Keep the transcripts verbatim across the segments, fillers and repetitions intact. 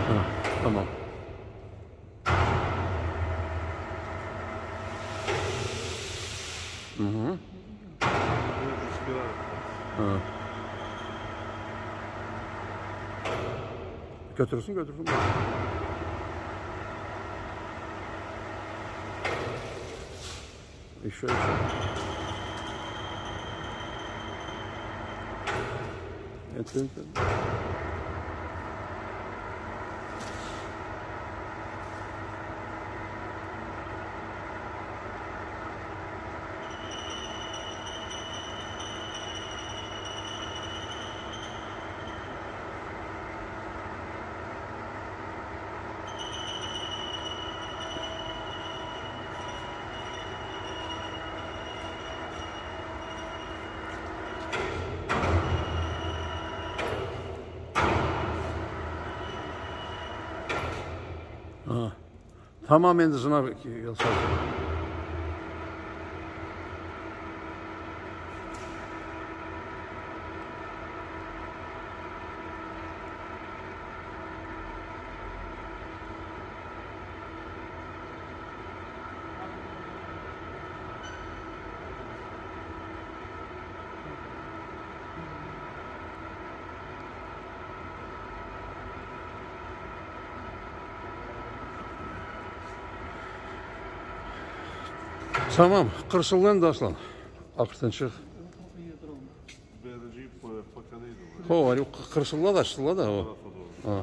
Ha, tamam. Hı hı. Ha. Götürsün götürsün. İşe işe. Evet, evet, evet. Ha. Tamamen de sınav yasal. Tamam, kırsıldan da aslan. Akırtan çık. O var, kırsılla da açtılar da o. Ha.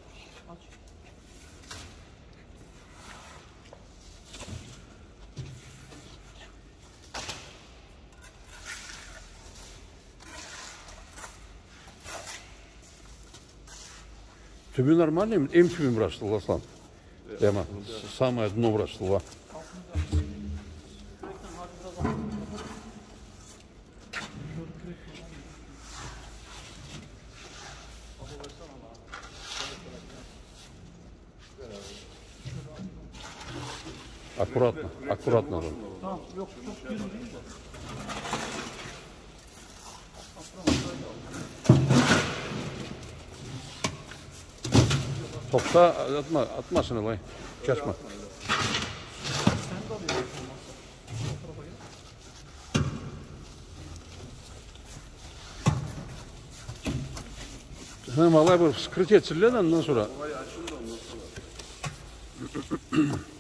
Tübü normal mi? Em tübü mü açtılar aslan? Dema, самое дно açtılar. Аккуратно, аккуратно. Tamam, yok çok düz değil de. Topta atma, atmasın olay. Kaçma. Hem alay bu skrit etsinler ondan sonra.